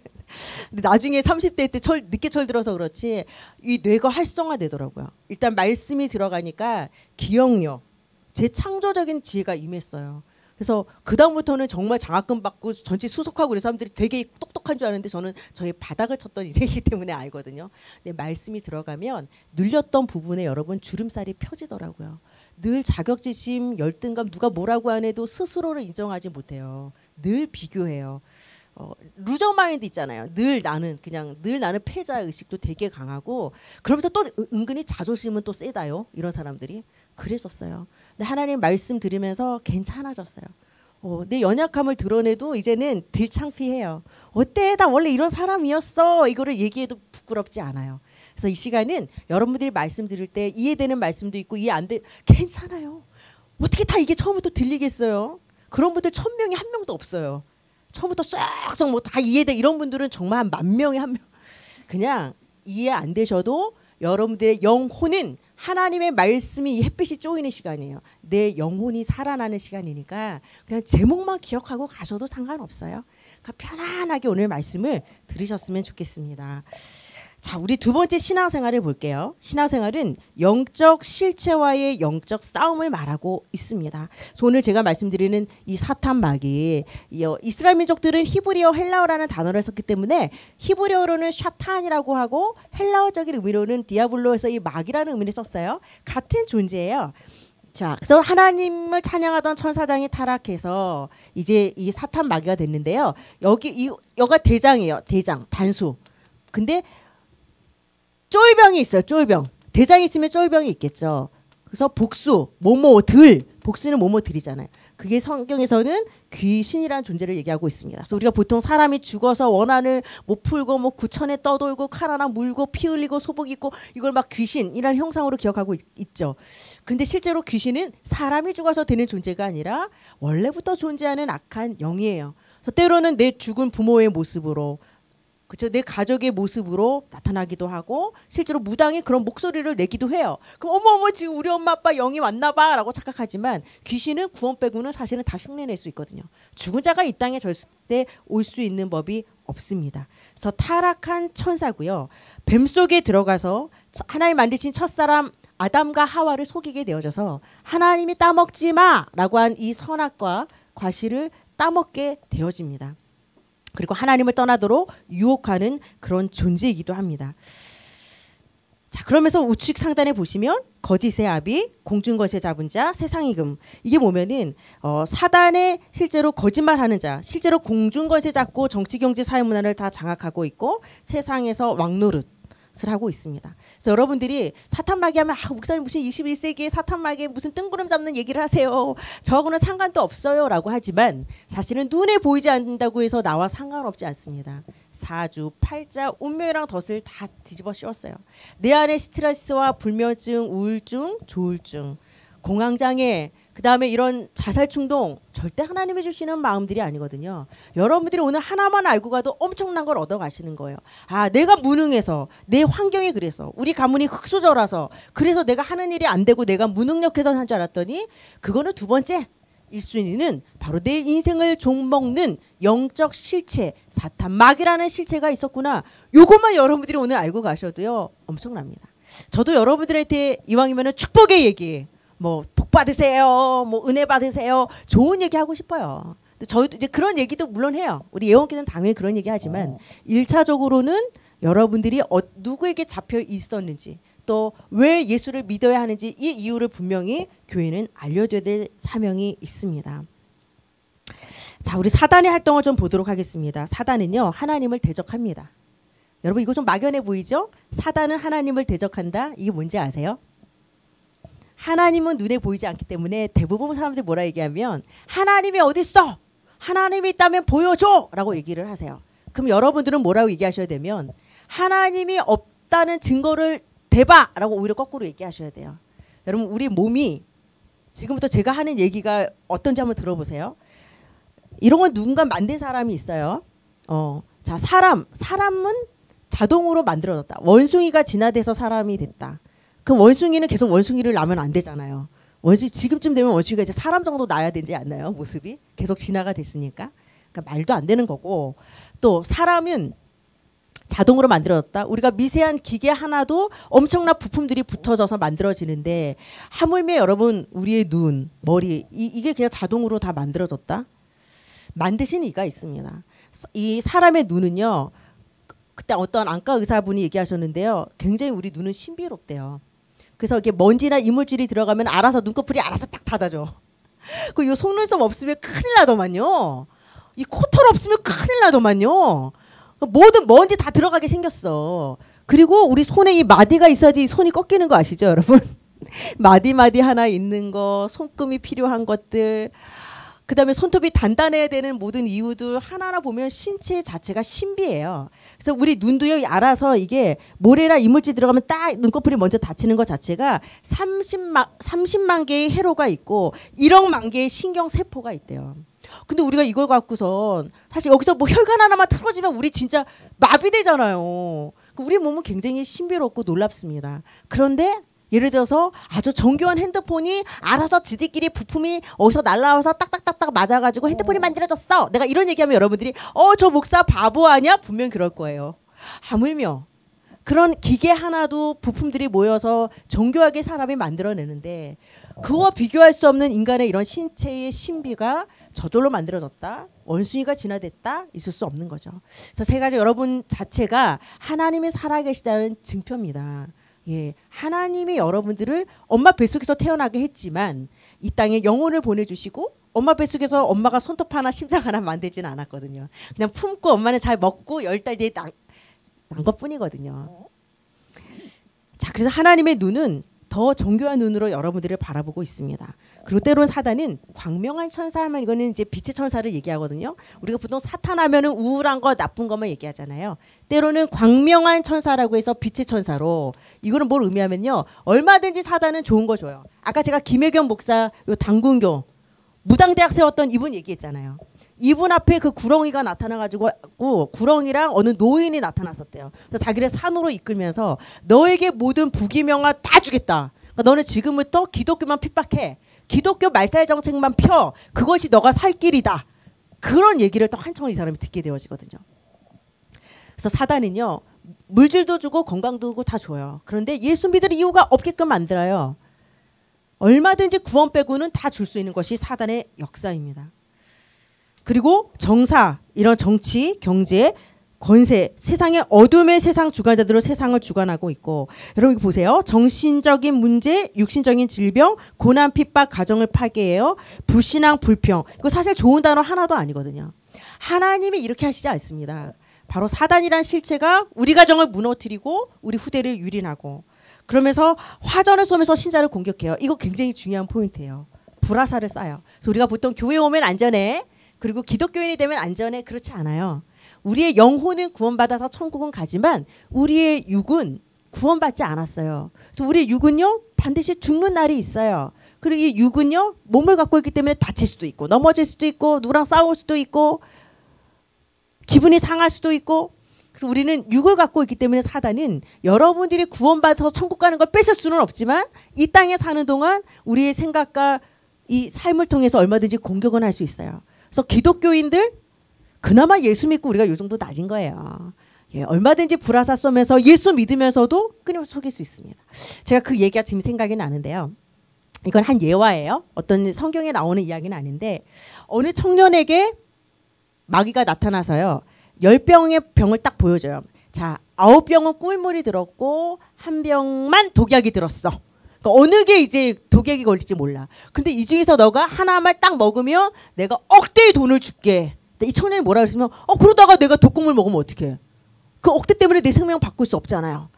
근데 나중에 삼십 대 때 철, 늦게 철들어서 그렇지 이 뇌가 활성화되더라고요. 일단 말씀이 들어가니까 기억력, 제 창조적인 지혜가 임했어요. 그래서 그 다음부터는 정말 장학금 받고 전체 수석하고 그래서 사람들이 되게 똑똑한 줄 아는데 저는 저의 바닥을 쳤던 인생이기 때문에 알거든요. 근데 말씀이 들어가면 눌렸던 부분에 여러분 주름살이 펴지더라고요. 늘 자격지심, 열등감, 누가 뭐라고 안 해도 스스로를 인정하지 못해요. 늘 비교해요. 어, 루저 마인드 있잖아요. 늘 나는 그냥 늘 나는 패자 의식도 되게 강하고, 그러면서 또 은근히 자존심은 또 세다요. 이런 사람들이. 그랬었어요. 근데 하나님 말씀 들으면서 괜찮아졌어요. 어, 내 연약함을 드러내도 이제는 덜 창피해요. 어때? 나 원래 이런 사람이었어. 이거를 얘기해도 부끄럽지 않아요. 그래서 이 시간은 여러분들이 말씀 들을 때 이해되는 말씀도 있고 이해 안 돼. 괜찮아요. 어떻게 다 이게 처음부터 들리겠어요? 그런 분들 천 명이 한 명도 없어요. 처음부터 쏙쏙 뭐 다 이해돼 이런 분들은 정말 한 만 명에 한 명. 그냥 이해 안 되셔도 여러분들의 영혼은 하나님의 말씀이 이 햇빛이 쪼이는 시간이에요. 내 영혼이 살아나는 시간이니까 그냥 제목만 기억하고 가셔도 상관없어요. 그러니까 편안하게 오늘 말씀을 들으셨으면 좋겠습니다. 자, 우리 두 번째 신앙생활을 볼게요. 신앙생활은 영적 실체와의 영적 싸움을 말하고 있습니다. 그래서 오늘 제가 말씀드리는 이 사탄마귀, 이스라엘 민족들은 히브리어, 헬라어라는 단어를 썼기 때문에 히브리어로는 샤탄이라고 하고 헬라어적인 의미로는 디아블로에서 이 마귀라는 의미를 썼어요. 같은 존재예요. 자, 그래서 하나님을 찬양하던 천사장이 타락해서 이제 이 사탄 마귀가 됐는데요. 여기 이 여가 대장이에요. 대장, 단수. 근데 쫄병이 있어요. 쫄병. 대장이 있으면 쫄병이 있겠죠. 그래서 복수, 모모들. 복수는 모모들이잖아요. 그게 성경에서는 귀신이라는 존재를 얘기하고 있습니다. 그래서 우리가 보통 사람이 죽어서 원한을 못 풀고 뭐 구천에 떠돌고 칼 하나 물고 피 흘리고 소복 입고 이걸 막 귀신이라는 형상으로 기억하고 있, 있죠. 근데 실제로 귀신은 사람이 죽어서 되는 존재가 아니라 원래부터 존재하는 악한 영이에요. 그래서 때로는 내 죽은 부모의 모습으로, 그렇죠, 내 가족의 모습으로 나타나기도 하고 실제로 무당이 그런 목소리를 내기도 해요. 그럼 어머 어머 지금 우리 엄마 아빠 영이 왔나 봐 라고 착각하지만 귀신은 구원 빼고는 사실은 다 흉내낼 수 있거든요. 죽은 자가 이 땅에 절대 올 수 있는 법이 없습니다. 그래서 타락한 천사고요. 뱀 속에 들어가서 하나님 만드신 첫사람 아담과 하와를 속이게 되어져서 하나님이 따먹지 마라고 한 이 선악과 과실을 따먹게 되어집니다. 그리고 하나님을 떠나도록 유혹하는 그런 존재이기도 합니다. 자, 그러면서 우측 상단에 보시면 거짓의 아비, 공중것에 잡은 자, 세상의 금. 이게 보면은 어, 사단의 실제로 거짓말하는 자, 실제로 공중것에 잡고 정치, 경제, 사회, 문화를 다 장악하고 있고 세상에서 왕노릇 을 하고 있습니다. 그래서 여러분들이 사탄마귀 하면 아, 목사님 무슨 이십일 세기에 사탄마귀 무슨 뜬구름 잡는 얘기를 하세요. 저하고는 상관도 없어요 라고 하지만 사실은 눈에 보이지 않는다고 해서 나와 상관없지 않습니다. 사주, 팔자, 운명이랑 덫을 다 뒤집어 씌웠어요. 내 안에 스트레스와 불면증, 우울증, 조울증, 공황장애, 그 다음에 이런 자살충동 절대 하나님이 주시는 마음들이 아니거든요. 여러분들이 오늘 하나만 알고 가도 엄청난 걸 얻어가시는 거예요. 아, 내가 무능해서, 내 환경이 그래서, 우리 가문이 흙수저라서, 그래서 내가 하는 일이 안 되고 내가 무능력해서 한 줄 알았더니 그거는 두 번째 일 순위는 바로 내 인생을 종먹는 영적 실체, 사탄 마귀라는 실체가 있었구나. 요것만 여러분들이 오늘 알고 가셔도요 엄청납니다. 저도 여러분들한테 이왕이면 축복의 얘기, 뭐 복 받으세요, 뭐 은혜 받으세요, 좋은 얘기 하고 싶어요. 저희도 이제 그런 얘기도 물론 해요. 우리 예원기는 당연히 그런 얘기 하지만 일차적으로는 여러분들이 어, 누구에게 잡혀 있었는지 또 왜 예수를 믿어야 하는지 이 이유를 분명히 교회는 알려줘야 될 사명이 있습니다. 자, 우리 사단의 활동을 좀 보도록 하겠습니다. 사단은요 하나님을 대적합니다. 여러분 이거 좀 막연해 보이죠? 사단은 하나님을 대적한다. 이게 뭔지 아세요? 하나님은 눈에 보이지 않기 때문에 대부분 사람들이 뭐라 얘기하면 하나님이 어디 있어? 하나님이 있다면 보여줘! 라고 얘기를 하세요. 그럼 여러분들은 뭐라고 얘기하셔야 되면 하나님이 없다는 증거를 대봐! 라고 오히려 거꾸로 얘기하셔야 돼요. 여러분 우리 몸이 지금부터 제가 하는 얘기가 어떤지 한번 들어보세요. 이런 건 누군가 만든 사람이 있어요. 어, 자, 사람, 사람은 자동으로 만들어졌다. 원숭이가 진화돼서 사람이 됐다. 그럼 원숭이는 계속 원숭이를 낳으면 안 되잖아요. 원숭이 지금쯤 되면 원숭이가 이제 사람 정도 낳아야 되지 않나요? 모습이 계속 진화가 됐으니까. 그러니까 말도 안 되는 거고, 또 사람은 자동으로 만들어졌다. 우리가 미세한 기계 하나도 엄청난 부품들이 붙어져서 만들어지는데 하물며 여러분 우리의 눈, 머리 이, 이게 그냥 자동으로 다 만들어졌다. 만드신 이가 있습니다. 이 사람의 눈은요. 그때 어떤 안과 의사분이 얘기하셨는데요. 굉장히 우리 눈은 신비롭대요. 그래서 이게 먼지나 이물질이 들어가면 알아서 눈꺼풀이 알아서 딱 닫아줘. 그 요 속눈썹 없으면 큰일 나더만요. 이 코털 없으면 큰일 나더만요. 모든 먼지 다 들어가게 생겼어. 그리고 우리 손에 이 마디가 있어야지 손이 꺾이는 거 아시죠, 여러분? 마디 마디 하나 있는 거, 손금이 필요한 것들. 그 다음에 손톱이 단단해야 되는 모든 이유들 하나하나 보면 신체 자체가 신비해요. 그래서 우리 눈도요 알아서 이게 모래나 이물질 들어가면 딱 눈꺼풀이 먼저 다치는 것 자체가 삼십만, 삼십만 개의 회로가 있고 일억만 개의 신경세포가 있대요. 근데 우리가 이걸 갖고선 사실 여기서 뭐 혈관 하나만 틀어지면 우리 진짜 마비되잖아요. 우리 몸은 굉장히 신비롭고 놀랍습니다. 그런데 예를 들어서 아주 정교한 핸드폰이 알아서 지들끼리 부품이 어디서 날라와서 딱딱딱딱 맞아가지고 핸드폰이 만들어졌어. 내가 이런 얘기하면 여러분들이 어, 저 목사 바보 아니야? 분명 그럴 거예요. 하물며 그런 기계 하나도 부품들이 모여서 정교하게 사람이 만들어내는데 그와 비교할 수 없는 인간의 이런 신체의 신비가 저절로 만들어졌다. 원숭이가 진화됐다. 있을 수 없는 거죠. 그래서 세 가지 여러분 자체가 하나님이 살아계시다는 증표입니다. 예, 하나님이 여러분들을 엄마 뱃속에서 태어나게 했지만 이 땅에 영혼을 보내주시고 엄마 뱃속에서 엄마가 손톱 하나 심장 하나 만들지는 않았거든요. 그냥 품고 엄마는 잘 먹고 열 달 뒤에 난, 난 것뿐이거든요. 자, 그래서 하나님의 눈은 더 정교한 눈으로 여러분들을 바라보고 있습니다. 그리고 때로는 사단은 광명한 천사 하면 이거는 이제 빛의 천사를 얘기하거든요. 우리가 보통 사탄 하면은 우울한 거 나쁜 것만 얘기하잖아요. 때로는 광명한 천사라고 해서 빛의 천사로 이거는 뭘 의미하면요. 얼마든지 사단은 좋은 거 줘요. 아까 제가 김혜경 목사 요 당군교 무당대학 세웠던 이분 얘기했잖아요. 이분 앞에 그 구렁이가 나타나가지고 구렁이랑 어느 노인이 나타났었대요. 그래서 자기를 산으로 이끌면서 너에게 모든 부귀명화 다 주겠다. 그러니까 너는 지금부터 기독교만 핍박해. 기독교 말살 정책만 펴. 그것이 너가 살 길이다. 그런 얘기를 또 한청을 이 사람이 듣게 되어지거든요. 그래서 사단은요. 물질도 주고 건강도 주고 다 줘요. 그런데 예수 믿을 이유가 없게끔 만들어요. 얼마든지 구원 빼고는 다 줄 수 있는 것이 사단의 역사입니다. 그리고 정사, 이런 정치, 경제, 권세, 세상의 어둠의 세상 주관자들로 세상을 주관하고 있고 여러분 보세요. 정신적인 문제, 육신적인 질병, 고난, 핍박, 가정을 파괴해요. 불신앙, 불평. 이거 사실 좋은 단어 하나도 아니거든요. 하나님이 이렇게 하시지 않습니다. 바로 사단이란 실체가 우리 가정을 무너뜨리고 우리 후대를 유린하고 그러면서 화전을 쏘면서 신자를 공격해요. 이거 굉장히 중요한 포인트예요. 불화살을 쏴요. 그래서 우리가 보통 교회 오면 안전해. 그리고 기독교인이 되면 안전해. 그렇지 않아요. 우리의 영혼은 구원받아서 천국은 가지만 우리의 육은 구원받지 않았어요. 그래서 우리의 육은요 반드시 죽는 날이 있어요. 그리고 이 육은요 몸을 갖고 있기 때문에 다칠 수도 있고 넘어질 수도 있고 누구랑 싸울 수도 있고 기분이 상할 수도 있고 그래서 우리는 육을 갖고 있기 때문에 사단은 여러분들이 구원받아서 천국 가는 걸 뺏을 수는 없지만 이 땅에 사는 동안 우리의 생각과 이 삶을 통해서 얼마든지 공격은 할 수 있어요. 그래서 기독교인들 그나마 예수 믿고 우리가 요 정도 낮은 거예요. 예, 얼마든지 불화살 쏘면서 예수 믿으면서도 끊임없이 속일 수 있습니다. 제가 그 얘기가 지금 생각이 나는데요. 이건 한 예화예요. 어떤 성경에 나오는 이야기는 아닌데 어느 청년에게 마귀가 나타나서요. 열 병의 병을 딱 보여줘요. 자, 아홉 병은 꿀물이 들었고 한 병만 독약이 들었어. 그러니까 어느 게 이제 독약이 걸릴지 몰라. 근데 이 중에서 너가 하나만 딱 먹으면 내가 억대의 돈을 줄게. 이 청년이 뭐라 그랬으면 어 그러다가 내가 독국물 먹으면 어떡해. 그 억대 때문에 내 생명 바꿀 수 없잖아요.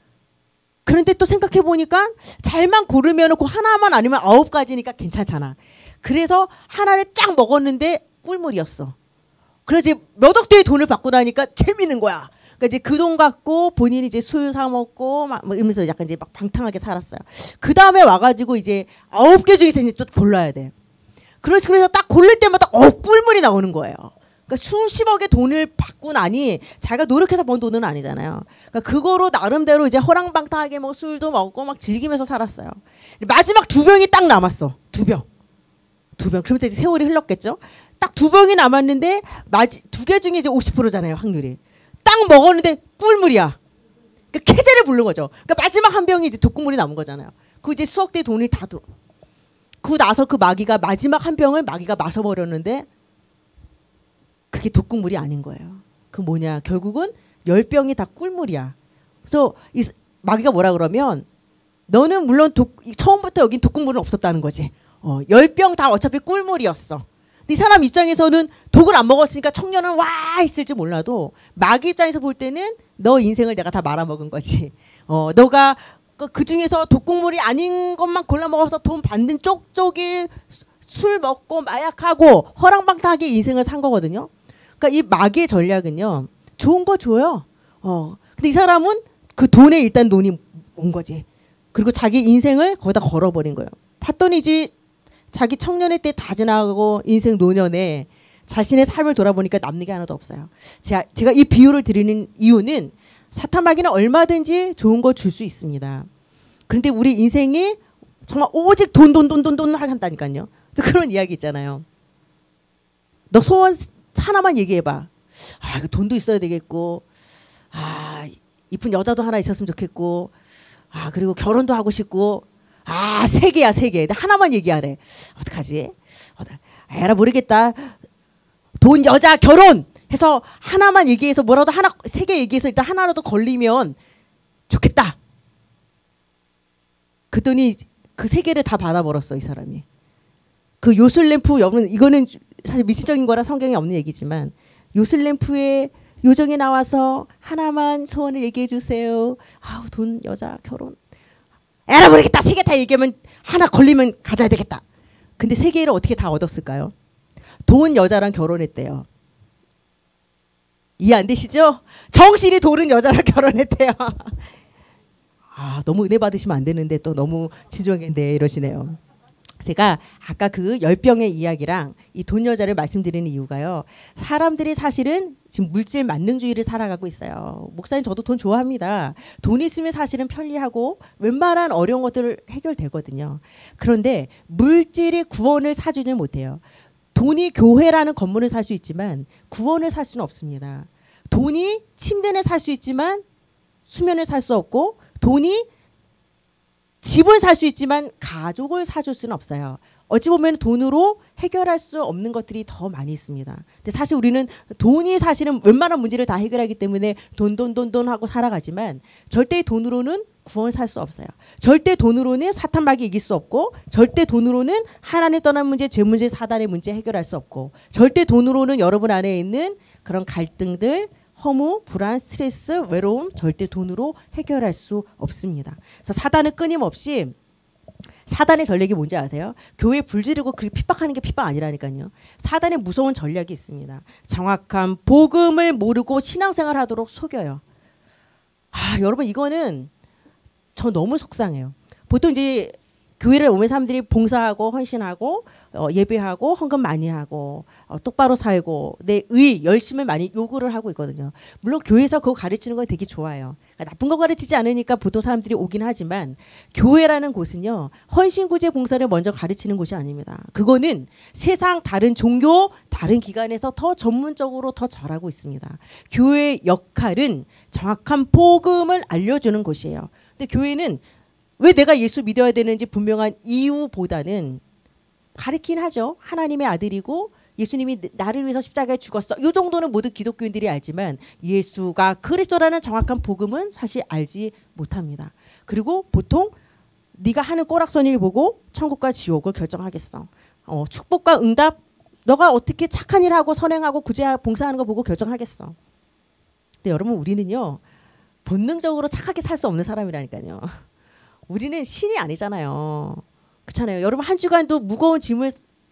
그런데 또 생각해 보니까 잘만 고르면 그 하나만 아니면 아홉 가지니까 괜찮잖아. 그래서 하나를 쫙 먹었는데 꿀물이었어. 그래서 이제 몇 억대의 돈을 받고 나니까 재밌는 거야. 그러니까 이제 그 돈 갖고 본인이 이제 술 사 먹고 막 이러면서 약간 이제 막 방탕하게 살았어요. 그 다음에 와가지고 이제 아홉 개 중에서 이제 또 골라야 돼. 그래서 그래서 딱 고를 때마다 어 꿀물이 나오는 거예요. 그러니까 수십억의 돈을 받고 나니 자기가 노력해서 번 돈은 아니잖아요. 그러니까 그거로 나름대로 이제 허랑방탕하게 뭐 술도 먹고 막 즐기면서 살았어요. 마지막 두 병이 딱 남았어. 두 병. 두 병. 그러면서 이제 세월이 흘렀겠죠. 딱 두 병이 남았는데 두 개 중에 이제 오십 퍼센트잖아요. 확률이. 딱 먹었는데 꿀물이야. 그러니까 캐제를 부른 거죠. 그러니까 마지막 한 병이 이제 독국물이 남은 거잖아요. 그 이제 수억 대의 돈이 다 들어. 그 나서 그 마귀가 마지막 한 병을 마귀가 마셔버렸는데 그게 독국물이 아닌 거예요. 그 뭐냐 결국은 열 병이 다 꿀물이야. 그래서 이 마귀가 뭐라 그러면 너는 물론 독, 처음부터 여긴 독국물은 없었다는 거지. 어, 열 병 다 어차피 꿀물이었어. 이 사람 입장에서는 독을 안 먹었으니까 청년은 와 있을지 몰라도 마귀 입장에서 볼 때는 너 인생을 내가 다 말아먹은 거지. 어, 너가 그, 그 중에서 독국물이 아닌 것만 골라 먹어서 돈 받는 쪽쪽이 술 먹고 마약하고 허랑방탕하게 인생을 산 거거든요. 그러니까 이 마귀의 전략은요. 좋은 거 줘요. 어. 근데 이 사람은 그 돈에 일단 돈이 온 거지. 그리고 자기 인생을 거기다 걸어버린 거예요. 봤더니 이제 자기 청년의 때 다 지나가고 인생 노년에 자신의 삶을 돌아보니까 남는 게 하나도 없어요. 제가, 제가 이 비유를 드리는 이유는 사탄 마귀는 얼마든지 좋은 거 줄 수 있습니다. 그런데 우리 인생이 정말 오직 돈 돈 돈 돈 돈 한다니까요. 그런 이야기 있잖아요. 너 소원 하나만 얘기해봐. 아, 이거 돈도 있어야 되겠고, 아, 이쁜 여자도 하나 있었으면 좋겠고, 아 그리고 결혼도 하고 싶고, 아 세 개야 세 개. 근데 하나만 얘기하래. 어떡하지? 에라 모르겠다. 돈, 여자, 결혼 해서 하나만 얘기해서 뭐라도 하나 세 개 얘기해서 일단 하나라도 걸리면 좋겠다. 그랬더니 그 세 개를 다 받아버렸어 이 사람이. 그 요술램프 여러분 이거는 사실 미시적인 거라 성경에 없는 얘기지만 요술램프에 요정이 나와서 하나만 소원을 얘기해 주세요. 아우 돈, 여자, 결혼. 에라 모르겠다. 세 개 다 얘기하면 하나 걸리면 가져야 되겠다. 근데 세 개를 어떻게 다 얻었을까요? 돈, 여자랑 결혼했대요. 이해 안 되시죠? 정신이 도른 여자랑 결혼했대요. 아 너무 은혜 받으시면 안 되는데 또 너무 진중하게 이러시네요. 제가 아까 그 열병의 이야기랑 이 돈 여자를 말씀드리는 이유가요. 사람들이 사실은 지금 물질 만능주의를 살아가고 있어요. 목사님 저도 돈 좋아합니다. 돈 있으면 사실은 편리하고 웬만한 어려운 것들 해결되거든요. 그런데 물질이 구원을 사주는 못해요. 돈이 교회라는 건물을 살 수 있지만 구원을 살 수는 없습니다. 돈이 침대를 살 수 있지만 수면을 살 수 없고 돈이 집을 살 수 있지만 가족을 사줄 수는 없어요. 어찌 보면 돈으로 해결할 수 없는 것들이 더 많이 있습니다. 근데 사실 우리는 돈이 사실은 웬만한 문제를 다 해결하기 때문에 돈 돈 돈 돈 하고 살아가지만 절대 돈으로는 구원을 살 수 없어요. 절대 돈으로는 사탄 마귀 이길 수 없고 절대 돈으로는 하나님 떠난 문제, 죄 문제, 사단의 문제 해결할 수 없고 절대 돈으로는 여러분 안에 있는 그런 갈등들, 허무, 불안, 스트레스, 외로움 절대 돈으로 해결할 수 없습니다. 그래서 사단은 끊임없이 사단의 전략이 뭔지 아세요? 교회 불지르고 그렇게 핍박하는 게 핍박 아니라니까요. 사단의 무서운 전략이 있습니다. 정확한 복음을 모르고 신앙생활 하도록 속여요. 아, 여러분 이거는 저 너무 속상해요. 보통 이제 교회를 오면 사람들이 봉사하고 헌신하고 어, 예배하고 헌금 많이 하고 어, 똑바로 살고 내 의 열심을 많이 요구를 하고 있거든요. 물론 교회에서 그거 가르치는 건 되게 좋아요. 그러니까 나쁜 거 가르치지 않으니까 보통 사람들이 오긴 하지만 교회라는 곳은요. 헌신구제 봉사를 먼저 가르치는 곳이 아닙니다. 그거는 세상 다른 종교 다른 기관에서 더 전문적으로 더 잘하고 있습니다. 교회의 역할은 정확한 복음을 알려주는 곳이에요. 근데 교회는 왜 내가 예수 믿어야 되는지 분명한 이유보다는 가르치긴 하죠. 하나님의 아들이고 예수님이 나를 위해서 십자가에 죽었어. 이 정도는 모든 기독교인들이 알지만 예수가 그리스도라는 정확한 복음은 사실 알지 못합니다. 그리고 보통 네가 하는 꼬락서니를 보고 천국과 지옥을 결정하겠어. 어, 축복과 응답 너가 어떻게 착한 일하고 선행하고 구제 봉사하는 거 보고 결정하겠어. 근데 여러분 우리는요. 본능적으로 착하게 살 수 없는 사람이라니까요. 우리는 신이 아니잖아요. 그렇잖아요. 여러분 한 주간도 무거운 짐을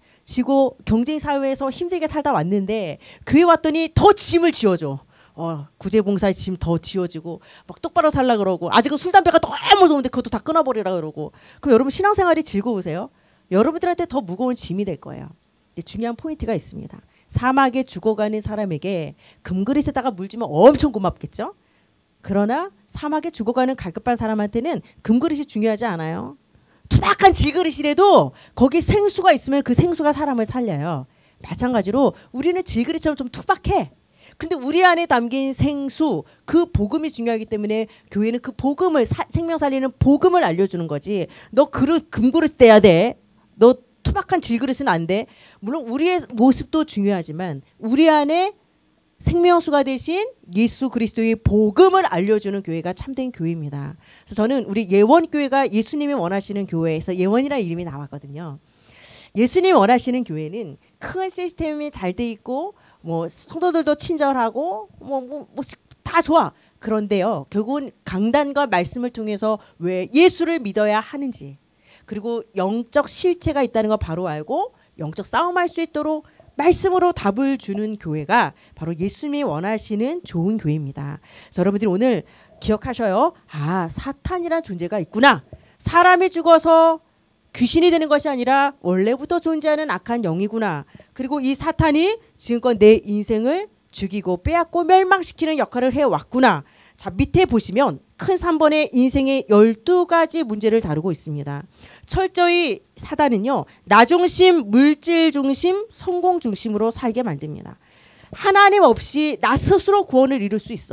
지고 경쟁 사회에서 힘들게 살다 왔는데 교회 왔더니 더 짐을 지어줘. 어, 구제봉사의 짐 더 지어지고 막 똑바로 살라 그러고 아직은 술 담배가 너무 무서운데 그것도 다 끊어버리라 그러고 그럼 여러분 신앙생활이 즐거우세요? 여러분들한테 더 무거운 짐이 될 거예요. 근데 중요한 포인트가 있습니다. 사막에 죽어가는 사람에게 금그릇에다가 물 주면 엄청 고맙겠죠? 그러나 사막에 죽어가는 갈급한 사람한테는 금그릇이 중요하지 않아요. 투박한 질그릇이라도 거기 생수가 있으면 그 생수가 사람을 살려요. 마찬가지로 우리는 질그릇처럼 좀 투박해. 근데 우리 안에 담긴 생수, 그 복음이 중요하기 때문에 교회는 그 복음을 사, 생명 살리는 복음을 알려주는 거지. 너 그릇 금그릇 떼야 돼. 너 투박한 질그릇은 안 돼. 물론 우리의 모습도 중요하지만 우리 안에 생명수가 되신 예수 그리스도의 복음을 알려주는 교회가 참된 교회입니다. 그래서 저는 우리 예원교회가 예수님이 원하시는 교회에서 예원이라는 이름이 나왔거든요. 예수님이 원하시는 교회는 큰 시스템이 잘 돼 있고 뭐 성도들도 친절하고 뭐 뭐 뭐 다 좋아. 그런데요. 결국은 강단과 말씀을 통해서 왜 예수를 믿어야 하는지 그리고 영적 실체가 있다는 걸 바로 알고 영적 싸움할 수 있도록 말씀으로 답을 주는 교회가 바로 예수님이 원하시는 좋은 교회입니다. 그래서 여러분들이 오늘 기억하셔요. 아, 사탄이란 존재가 있구나. 사람이 죽어서 귀신이 되는 것이 아니라 원래부터 존재하는 악한 영이구나. 그리고 이 사탄이 지금껏 내 인생을 죽이고 빼앗고 멸망시키는 역할을 해왔구나. 자, 밑에 보시면 큰 삼 번의 인생의 열두 가지 문제를 다루고 있습니다. 철저히 사단은요. 나 중심, 물질 중심, 성공 중심으로 살게 만듭니다. 하나님 없이 나 스스로 구원을 이룰 수 있어.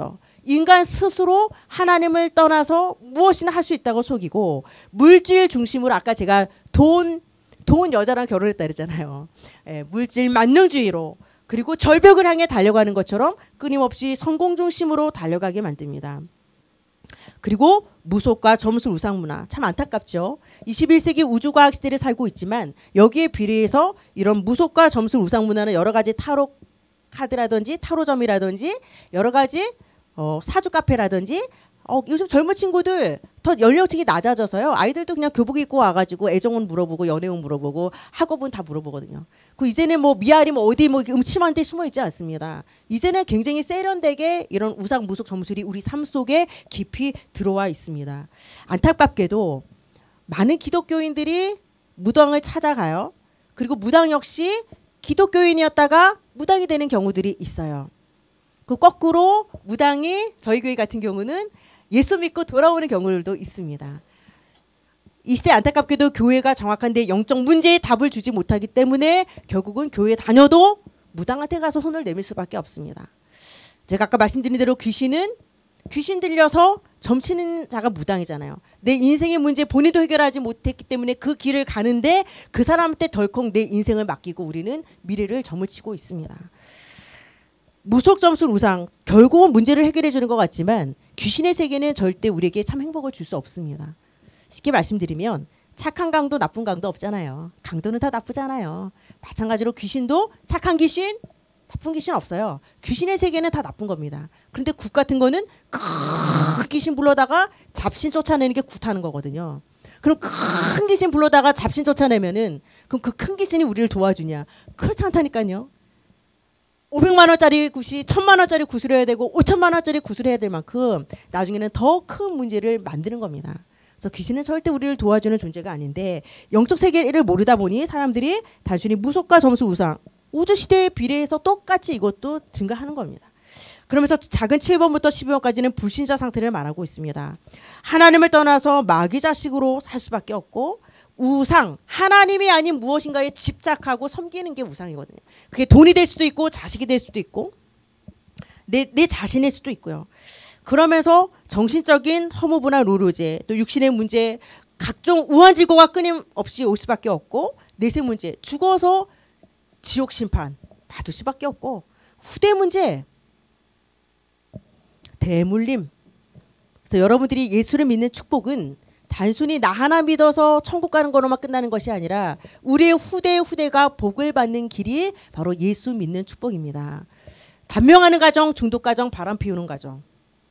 인간 스스로 하나님을 떠나서 무엇이나 할 수 있다고 속이고 물질 중심으로 아까 제가 돈, 돈 여자랑 결혼했다 그랬잖아요. 예, 물질 만능주의로 그리고 절벽을 향해 달려가는 것처럼 끊임없이 성공 중심으로 달려가게 만듭니다. 그리고 무속과 점술 우상문화 참 안타깝죠. 이십일 세기 우주과학 시대를 살고 있지만 여기에 비례해서 이런 무속과 점술 우상문화는 여러 가지 타로 카드라든지 타로점이라든지 여러 가지 어, 사주 카페라든지 어, 요즘 젊은 친구들 더 연령층이 낮아져서요. 아이들도 그냥 교복 입고 와가지고 애정은 물어보고 연애운 물어보고 학업은 다 물어보거든요. 그 이제는 뭐 미아리 뭐 어디 뭐 음침한 데 숨어 있지 않습니다. 이제는 굉장히 세련되게 이런 우상 무속 점술이 우리 삶 속에 깊이 들어와 있습니다. 안타깝게도 많은 기독교인들이 무당을 찾아가요. 그리고 무당 역시 기독교인이었다가 무당이 되는 경우들이 있어요. 그 거꾸로 무당이 저희 교회 같은 경우는 예수 믿고 돌아오는 경우들도 있습니다. 이 시대 안타깝게도 교회가 정확한 데 영적 문제에 답을 주지 못하기 때문에 결국은 교회 다녀도 무당한테 가서 손을 내밀 수밖에 없습니다. 제가 아까 말씀드린 대로 귀신은 귀신 들려서 점치는 자가 무당이잖아요. 내 인생의 문제 본인도 해결하지 못했기 때문에 그 길을 가는데 그 사람한테 덜컥 내 인생을 맡기고 우리는 미래를 점을 치고 있습니다. 무속 점술 우상 결국은 문제를 해결해 주는 것 같지만 귀신의 세계는 절대 우리에게 참 행복을 줄 수 없습니다. 쉽게 말씀드리면 착한 강도 나쁜 강도 없잖아요. 강도는 다 나쁘잖아요. 마찬가지로 귀신도 착한 귀신 나쁜 귀신 없어요. 귀신의 세계는 다 나쁜 겁니다. 그런데 굿 같은 거는 큰 귀신 불러다가 잡신 쫓아내는 게 굿하는 거거든요. 그럼 큰 귀신 불러다가 잡신 쫓아내면은 그럼 그 큰 귀신이 우리를 도와주냐? 그렇지 않다니까요. 오백만 원짜리 굿이 천만 원짜리 굿을 해야 되고 오천만 원짜리 굿을 해야 될 만큼 나중에는 더 큰 문제를 만드는 겁니다. 그래서 귀신은 절대 우리를 도와주는 존재가 아닌데 영적 세계를 모르다 보니 사람들이 단순히 무속과 점수 우상 우주시대에 비례해서 똑같이 이것도 증가하는 겁니다. 그러면서 작은 칠 번부터 십이 번까지는 불신자 상태를 말하고 있습니다. 하나님을 떠나서 마귀 자식으로 살 수밖에 없고 우상, 하나님이 아닌 무엇인가에 집착하고 섬기는 게 우상이거든요. 그게 돈이 될 수도 있고 자식이 될 수도 있고 내, 내 자신일 수도 있고요. 그러면서 정신적인 허무부나 노루제, 또 육신의 문제, 각종 우환지고가 끊임없이 올 수밖에 없고 내세 문제, 죽어서 지옥 심판 받을 수밖에 없고 후대 문제, 대물림. 그래서 여러분들이 예수를 믿는 축복은 단순히 나 하나 믿어서 천국 가는 거로만 끝나는 것이 아니라 우리의 후대 후대가 복을 받는 길이 바로 예수 믿는 축복입니다. 단명하는 가정, 중독 가정, 바람 피우는 가정,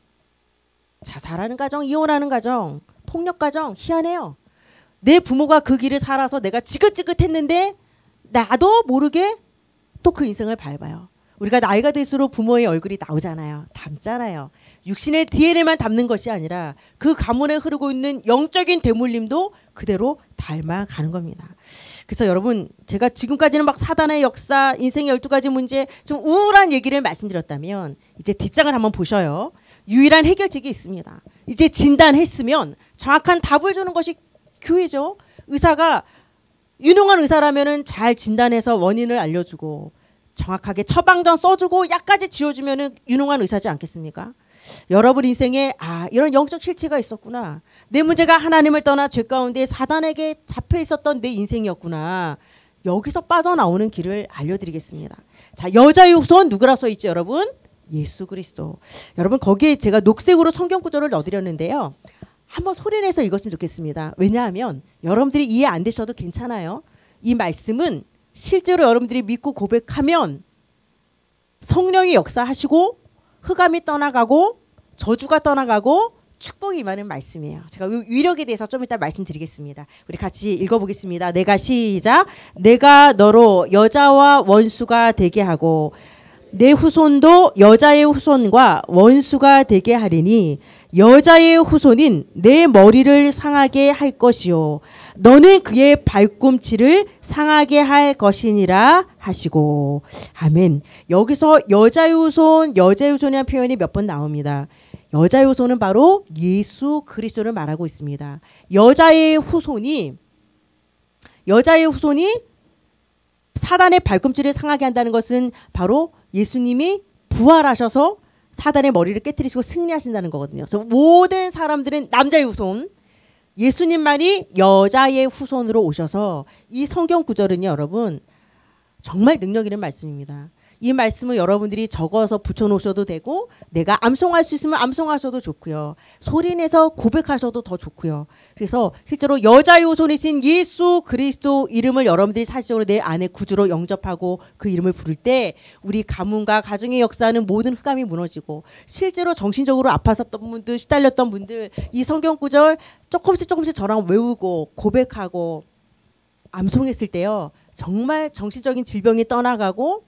자살하는 가정, 이혼하는 가정, 폭력 가정 희한해요. 내 부모가 그 길을 살아서 내가 지긋지긋했는데 나도 모르게 또 그 인생을 밟아요. 우리가 나이가 들수록 부모의 얼굴이 나오잖아요. 닮잖아요. 육신의 디엔에이만 닮는 것이 아니라 그 가문에 흐르고 있는 영적인 대물림도 그대로 닮아가는 겁니다. 그래서 여러분 제가 지금까지는 막 사단의 역사, 인생의 열두 가지 문제 좀 우울한 얘기를 말씀드렸다면 이제 뒷장을 한번 보셔요. 유일한 해결책이 있습니다. 이제 진단했으면 정확한 답을 주는 것이 교회죠. 의사가 유능한 의사라면은 잘 진단해서 원인을 알려주고 정확하게 처방전 써주고 약까지 지어주면은 유능한 의사지 않겠습니까? 여러분 인생에 아 이런 영적 실체가 있었구나. 내 문제가 하나님을 떠나 죄 가운데 사단에게 잡혀 있었던 내 인생이었구나. 여기서 빠져나오는 길을 알려드리겠습니다. 자, 여자의 후손 누구라 써 있죠, 여러분? 예수 그리스도. 여러분 거기에 제가 녹색으로 성경 구절을 넣어드렸는데요. 한번 소리내서 읽었으면 좋겠습니다. 왜냐하면 여러분들이 이해 안 되셔도 괜찮아요. 이 말씀은 실제로 여러분들이 믿고 고백하면 성령이 역사하시고 흑암이 떠나가고 저주가 떠나가고 축복이 임하는 말씀이에요. 제가 위력에 대해서 좀 이따 말씀드리겠습니다. 우리 같이 읽어보겠습니다. 내가 시작. 내가 너로 여자와 원수가 되게 하고 내 후손도 여자의 후손과 원수가 되게 하리니 여자의 후손인 내 머리를 상하게 할 것이요 너는 그의 발꿈치를 상하게 할 것이니라 하시고. 아멘. 여기서 여자의 후손, 여자의 후손이라는 표현이 몇 번 나옵니다. 여자의 후손은 바로 예수 그리스도를 말하고 있습니다. 여자의 후손이 여자의 후손이 사단의 발꿈치를 상하게 한다는 것은 바로 예수님이 부활하셔서 사단의 머리를 깨뜨리시고 승리하신다는 거거든요. 그래서 모든 사람들은 남자의 후손, 예수님만이 여자의 후손으로 오셔서 이 성경 구절은요, 여러분 정말 능력 있는 말씀입니다. 이 말씀을 여러분들이 적어서 붙여놓으셔도 되고 내가 암송할 수 있으면 암송하셔도 좋고요. 소리내서 고백하셔도 더 좋고요. 그래서 실제로 여자의 후손이신 예수 그리스도 이름을 여러분들이 사실적으로 내 안에 구주로 영접하고 그 이름을 부를 때 우리 가문과 가정의 역사하는 모든 흑암이 무너지고 실제로 정신적으로 아팠었던 분들, 시달렸던 분들 이 성경 구절 조금씩 조금씩 저랑 외우고 고백하고 암송했을 때요. 정말 정신적인 질병이 떠나가고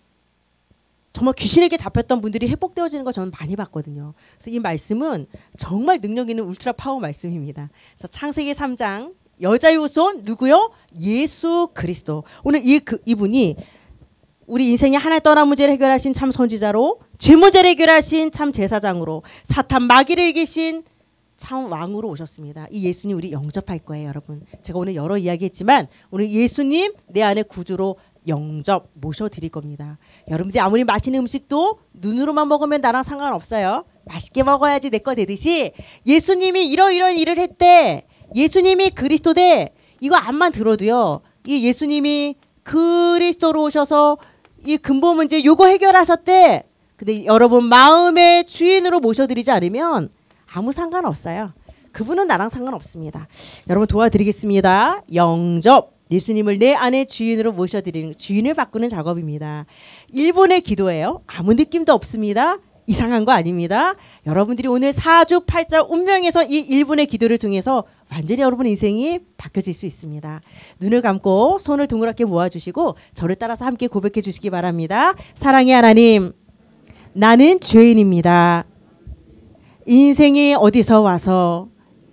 정말 귀신에게 잡혔던 분들이 회복되어지는 거 저는 많이 봤거든요. 그래서 이 말씀은 정말 능력 있는 울트라 파워 말씀입니다. 그래서 창세기 삼 장 여자의 후손 누구요? 예수 그리스도. 오늘 이 그, 이분이 우리 인생의 하나의 떠난 문제를 해결하신 참 선지자로 죄 문제를 해결하신 참 제사장으로 사탄 마귀를 이기신 참 왕으로 오셨습니다. 이 예수님 우리 영접할 거예요, 여러분. 제가 오늘 여러 이야기했지만 오늘 예수님 내 안에 구주로 영접 모셔드릴 겁니다. 여러분들이 아무리 맛있는 음식도 눈으로만 먹으면 나랑 상관없어요. 맛있게 먹어야지 내 거 되듯이 예수님이 이러이러한 일을 했대. 예수님이 그리스도대. 이거 암만 들어도요. 이 예수님이 그리스도로 오셔서 이 근본 문제 요거 해결하셨대. 근데 여러분 마음의 주인으로 모셔드리지 않으면 아무 상관없어요. 그분은 나랑 상관없습니다. 여러분 도와드리겠습니다. 영접. 예수님을 내 안에 주인으로 모셔드리는 주인을 바꾸는 작업입니다. 일 분의 기도예요. 아무 느낌도 없습니다. 이상한 거 아닙니다. 여러분들이 오늘 사주팔자 운명에서 이 일 분의 기도를 통해서 완전히 여러분 인생이 바뀌어질 수 있습니다. 눈을 감고 손을 동그랗게 모아주시고 저를 따라서 함께 고백해 주시기 바랍니다. 사랑의 하나님, 나는 죄인입니다. 인생이 어디서 와서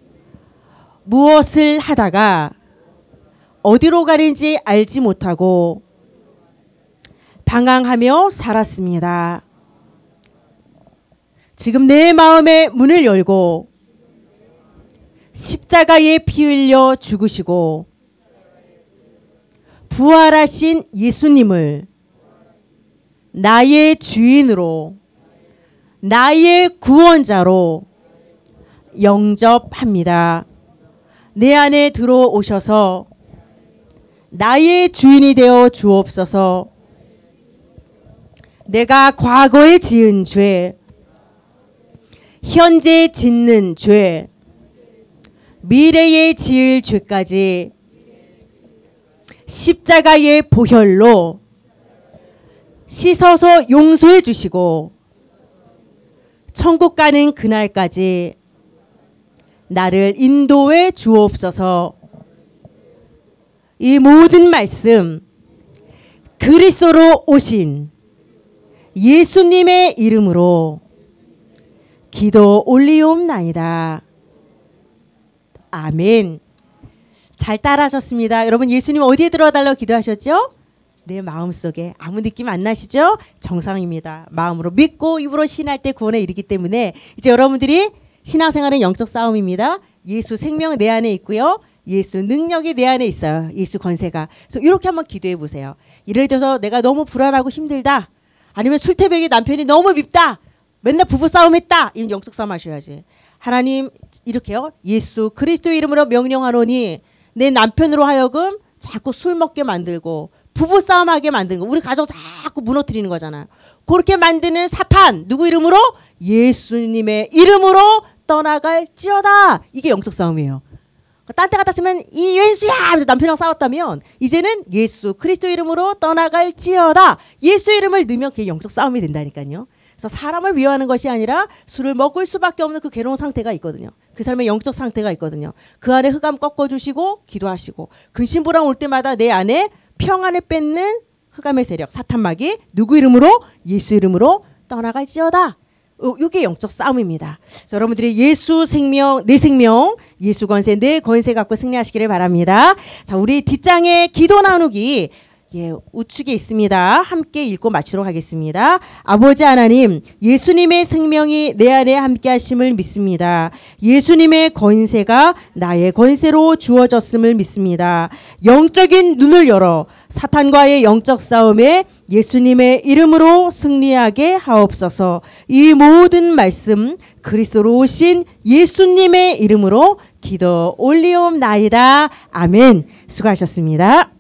무엇을 하다가 어디로 가는지 알지 못하고 방황하며 살았습니다. 지금 내 마음의 문을 열고 십자가에 피 흘려 죽으시고 부활하신 예수님을 나의 주인으로 나의 구원자로 영접합니다. 내 안에 들어오셔서 나의 주인이 되어 주옵소서. 내가 과거에 지은 죄, 현재 짓는 죄, 미래에 지을 죄까지 십자가의 보혈로 씻어서 용서해 주시고 천국 가는 그날까지 나를 인도해 주옵소서. 이 모든 말씀 그리스도로 오신 예수님의 이름으로 기도 올리옵나이다. 아멘. 잘 따라하셨습니다. 여러분 예수님 어디에 들어달라고 기도하셨죠? 내 마음속에. 아무 느낌 안 나시죠? 정상입니다. 마음으로 믿고 입으로 신할 때 구원에 이르기 때문에 이제 여러분들이 신앙생활은 영적 싸움입니다. 예수 생명 내 안에 있고요. 예수 능력이 내 안에 있어요. 예수 권세가. 그래서 이렇게 한번 기도해 보세요. 예를 들어서 내가 너무 불안하고 힘들다. 아니면 술태백이 남편이 너무 밉다. 맨날 부부싸움했다. 이런 영적 싸움 하셔야지. 하나님 이렇게요. 예수 그리스도 이름으로 명령하노니 내 남편으로 하여금 자꾸 술 먹게 만들고 부부싸움하게 만드는 거. 우리 가정 자꾸 무너뜨리는 거잖아요. 그렇게 만드는 사탄 누구 이름으로? 예수님의 이름으로 떠나갈지어다. 이게 영적 싸움이에요. 딴 데 갖다 쓰면 이 왼수야 하면서 남편이랑 싸웠다면 이제는 예수 그리스도 이름으로 떠나갈지어다. 예수 이름을 넣으면 그게 영적 싸움이 된다니까요. 그래서 사람을 위협하는 것이 아니라 술을 먹을 수밖에 없는 그 괴로운 상태가 있거든요. 그 사람의 영적 상태가 있거든요. 그 안에 흑암 꺾어주시고 기도하시고 근심불안 올 때마다 내 안에 평안을 뺏는 흑암의 세력 사탄마귀 누구 이름으로? 예수 이름으로 떠나갈지어다. 이게 영적 싸움입니다. 그래서 여러분들이 예수 생명, 내 생명, 예수 권세, 내 권세 갖고 승리하시기를 바랍니다. 자, 우리 뒷장에 기도 나누기 예, 우측에 있습니다. 함께 읽고 마치도록 하겠습니다. 아버지 하나님, 예수님의 생명이 내 안에 함께 하심을 믿습니다. 예수님의 권세가 나의 권세로 주어졌음을 믿습니다. 영적인 눈을 열어 사탄과의 영적 싸움에 예수님의 이름으로 승리하게 하옵소서. 이 모든 말씀 그리스도로 오신 예수님의 이름으로 기도 올리옵나이다. 아멘. 수고하셨습니다.